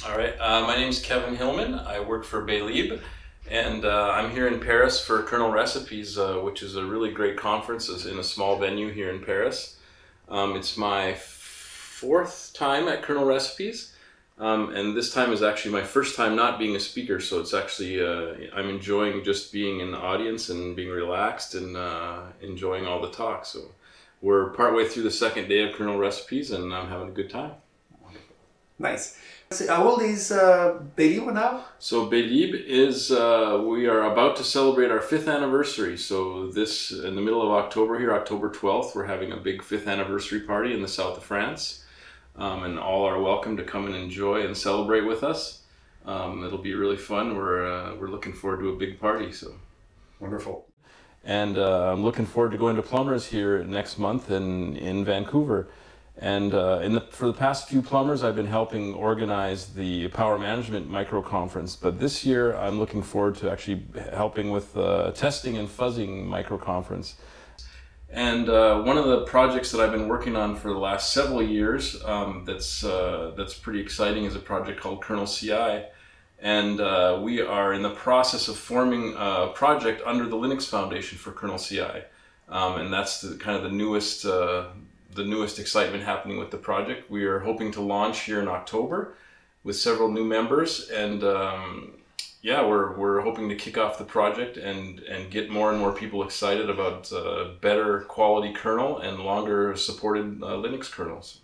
All right, my name is Kevin Hilman. I work for BayLibre, and I'm here in Paris for Kernel Recipes, which is a really great conference. It's in a small venue here in Paris. It's my fourth time at Kernel Recipes, and this time is actually my first time not being a speaker, so it's actually, I'm enjoying just being in the audience and being relaxed and enjoying all the talk. So we're partway through the second day of Kernel Recipes, and I'm having a good time. Nice. So how old is BayLibre now? So BayLibre is, we are about to celebrate our 5th anniversary. So this, in the middle of October here, October 12th, we're having a big 5th anniversary party in the south of France. And all are welcome to come and enjoy and celebrate with us. It'll be really fun. We're looking forward to a big party. So Wonderful. And I'm looking forward to going to Plumbers here next month in Vancouver. And for the past few Plumbers, I've been helping organize the Power Management Micro Conference. But this year, I'm looking forward to actually helping with Testing and Fuzzing Micro Conference. And one of the projects that I've been working on for the last several years that's pretty exciting is a project called Kernel CI. And we are in the process of forming a project under the Linux Foundation for Kernel CI. And that's kind of the newest excitement happening with the project. We are hoping to launch here in October with several new members, and yeah, we're hoping to kick off the project and get more and more people excited about better quality kernel and longer supported Linux kernels.